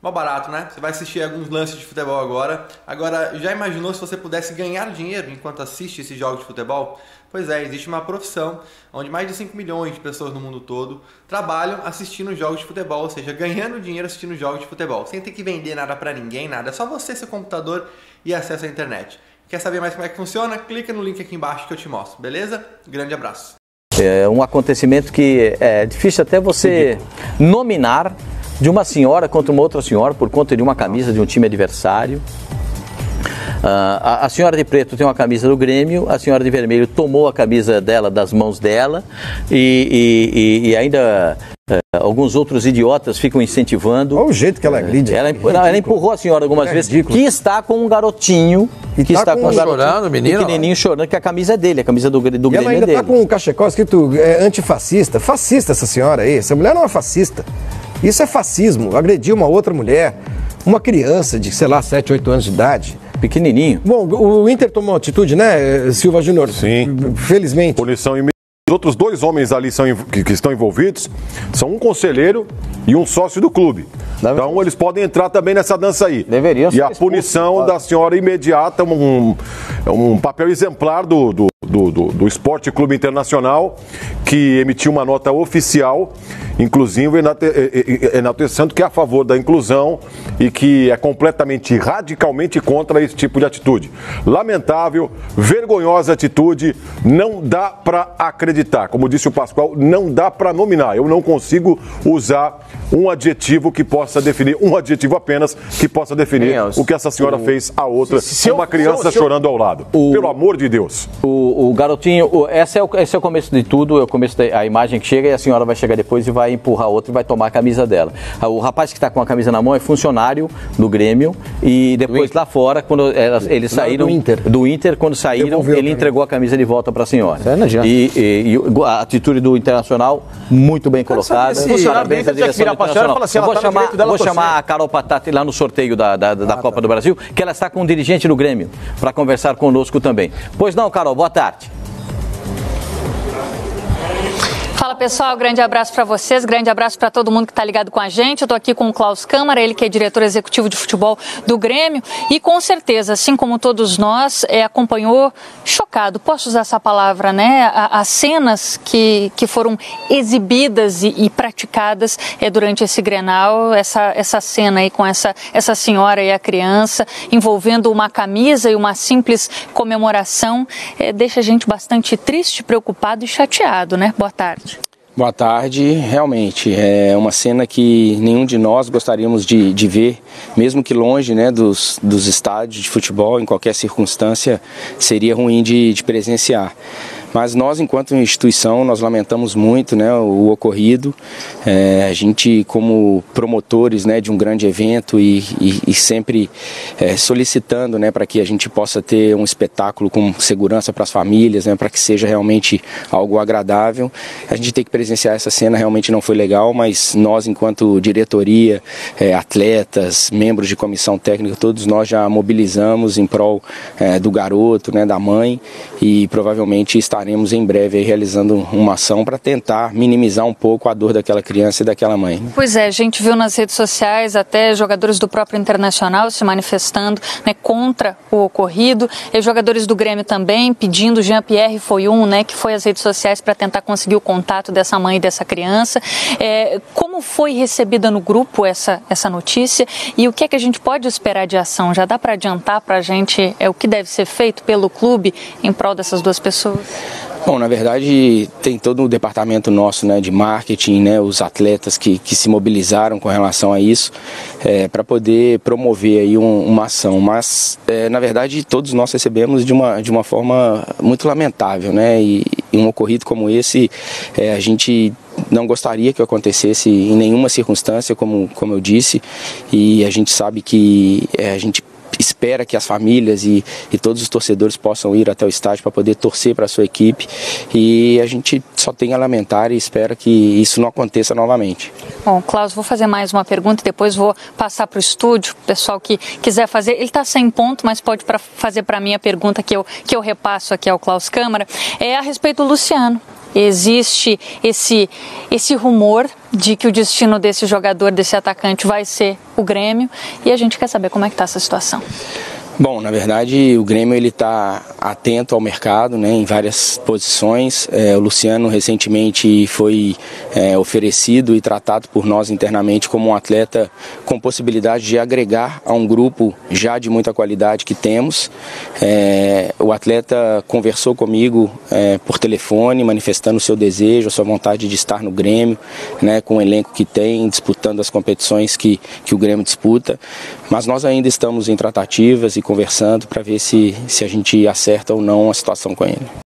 Mó barato, né? Você vai assistir alguns lances de futebol agora. Agora, já imaginou se você pudesse ganhar dinheiro enquanto assiste esses jogos de futebol? Pois é, existe uma profissão onde mais de 5 milhões de pessoas no mundo todo trabalham assistindo jogos de futebol, ou seja, ganhando dinheiro assistindo jogos de futebol, sem ter que vender nada pra ninguém, nada. É só você, seu computador e acesso à internet. Quer saber mais como é que funciona? Clica no link aqui embaixo que eu te mostro, beleza? Grande abraço. É um acontecimento que é difícil até você nominar, de uma senhora contra uma outra senhora por conta de uma camisa de um time adversário. A senhora de preto tem uma camisa do Grêmio, a senhora de vermelho tomou a camisa dela das mãos dela e ainda alguns outros idiotas ficam incentivando. Olha o jeito que ela agride. Ela empurrou a senhora algumas vezes, ridículo. Que está com um garotinho, que está com um chorando, menino, pequenininho chorando, que a camisa é dele, a camisa do Grêmio é dele. E ela ainda está com um cachecol escrito antifascista. Fascista essa senhora aí, essa mulher não é fascista. Isso é fascismo, agredir uma outra mulher, uma criança de, sei lá, 7, 8 anos de idade. Pequenininho. Bom, o Inter tomou atitude, né, Silva Júnior? Sim. Felizmente. Punição imediata. Os outros 2 homens ali que estão envolvidos são um conselheiro e um sócio do clube. Então eles podem entrar também nessa dança aí. Deveriam ser. E a punição da senhora imediata, um papel exemplar do Esporte Clube Internacional, que emitiu uma nota oficial, inclusive enaltecendo que é a favor da inclusão e que é completamente, radicalmente contra esse tipo de atitude. Lamentável, vergonhosa atitude, não dá para acreditar. Como disse o Pascoal, não dá para nominar. Eu não consigo usar um adjetivo que possa definir, um adjetivo apenas que possa definir o que essa senhora fez a outra, uma criança chorando ao lado. Pelo amor de Deus. O garotinho, esse é o começo de tudo, é o começo da imagem que chega e a senhora vai chegar depois e vai empurrar outra e vai tomar a camisa dela. O rapaz que está com a camisa na mão é funcionário do Grêmio e depois lá fora, quando eles saíram do Inter, quando saíram, ele entregou a camisa de volta para a senhora. E a atitude do Internacional, muito bem colocada. Parabéns à direção do Internacional. Vou chamar a Carol Patati lá no sorteio da Copa do Brasil, que ela está com um dirigente do Grêmio, para conversar conosco também. Pois não, Carol, boa tarde. Fala pessoal, grande abraço para vocês, grande abraço para todo mundo que está ligado com a gente. Eu estou aqui com o Klaus Câmara, ele que é diretor executivo de futebol do Grêmio e com certeza, assim como todos nós, acompanhou chocado, posso usar essa palavra, né? As cenas que foram exibidas e praticadas durante esse Grenal, essa cena aí com essa senhora e a criança envolvendo uma camisa e uma simples comemoração, deixa a gente bastante triste, preocupado e chateado, né? Boa tarde. Boa tarde, realmente é uma cena que nenhum de nós gostaríamos de ver, mesmo que longe, né, dos estádios de futebol, em qualquer circunstância seria ruim de presenciar. Mas nós, enquanto instituição, nós lamentamos muito, né, o ocorrido. A gente, como promotores, né, de um grande evento e sempre solicitando, né, para que a gente possa ter um espetáculo com segurança para as famílias, né, para que seja realmente algo agradável. A gente tem que presenciar essa cena, realmente não foi legal, mas nós, enquanto diretoria, atletas, membros de comissão técnica, todos nós já mobilizamos em prol do garoto, né, da mãe, e provavelmente estaremos em breve aí realizando uma ação para tentar minimizar um pouco a dor daquela criança e daquela mãe. Pois é, a gente viu nas redes sociais até jogadores do próprio Internacional se manifestando, né, contra o ocorrido, e jogadores do Grêmio também pedindo, Jean-Pierre foi um, né, que foi às redes sociais para tentar conseguir o contato dessa mãe e dessa criança. Como foi recebida no grupo essa notícia e o que é que a gente pode esperar de ação? Já dá para adiantar para a gente o que deve ser feito pelo clube em prol dessas duas pessoas? Bom, na verdade tem todo o departamento nosso, né, de marketing, né, os atletas que se mobilizaram com relação a isso para poder promover aí uma ação, mas na verdade todos nós recebemos de uma forma muito lamentável, né, e um ocorrido como esse a gente não gostaria que acontecesse em nenhuma circunstância, como eu disse, e a gente sabe que a gente espera que as famílias e todos os torcedores possam ir até o estádio para poder torcer para a sua equipe, e a gente só tem a lamentar e espera que isso não aconteça novamente. Bom, Klaus, vou fazer mais uma pergunta e depois vou passar para o estúdio, o pessoal que quiser fazer, ele está sem ponto, mas pode fazer para mim a pergunta que eu repasso aqui ao Klaus Câmara, a respeito do Luciano. existe esse rumor de que o destino desse jogador, desse atacante, vai ser o Grêmio, e a gente quer saber como é que está essa situação. Bom, na verdade, o Grêmio está atento ao mercado, né, em várias posições. O Luciano recentemente foi oferecido e tratado por nós internamente como um atleta com possibilidade de agregar a um grupo já de muita qualidade que temos. O atleta conversou comigo por telefone, manifestando o seu desejo, a sua vontade de estar no Grêmio, né, com o elenco que tem, disputando as competições que o Grêmio disputa. Mas nós ainda estamos em tratativas e conversando para ver se a gente acerta ou não a situação com ele.